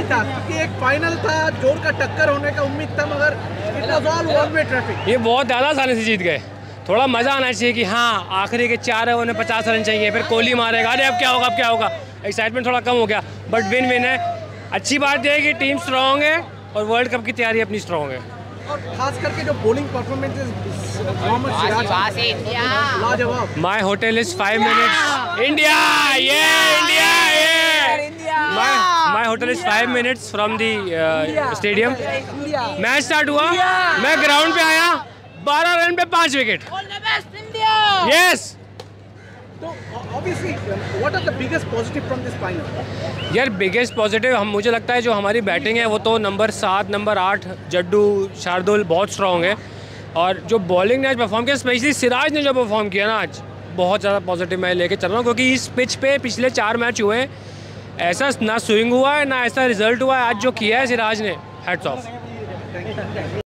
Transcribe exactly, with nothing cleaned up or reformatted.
नहीं था, क्योंकि एक फाइनल था, जोर का टक्कर होने का उम्मीद था, मगर it was all one way traffic. ये बहुत ज़्यादा आसानी से जीत गए। थोड़ा मज़ा आना चाहिए कि हाँ आखिरी के चार ओवर में पचास रन चाहिए, फिर कोहली मारेगा, अरे अब क्या होगा अब क्या होगा, एक्साइटमेंट थोड़ा कम हो गया, बट विन विन है। अच्छी बात यह है कि टीम स्ट्रॉन्ग है और वर्ल्ड कप की तैयारी अपनी स्ट्रॉन्ग है। और खास करके जो बॉलिंग परफॉर्मेंस मोहम्मद सिराज, लाजवाब। My hotel is five minutes India, ये इंडिया, ये my hotel is five minutes from the stadium. Match start हुआ, मैं ग्राउंड पे आया, बारह रन पे पांच विकेट। यस। तो obviously what are the biggest positive from this final? यार बिगेस्ट पॉजिटिव हम मुझे लगता है जो हमारी बैटिंग है वो तो नंबर सात नंबर आठ जड्डू शार्दुल बहुत स्ट्रॉन्ग है, और जो बॉलिंग ने आज परफॉर्म किया, स्पेशली सिराज ने जो परफॉर्म किया ना आज, बहुत ज़्यादा पॉजिटिव मैं लेके चल रहा हूँ, क्योंकि इस पिच पे पिछले चार मैच हुए हैं, ऐसा ना स्विंग हुआ है ना ऐसा रिजल्ट हुआ है, आज जो किया है सिराज ने, हैट्स ऑफ।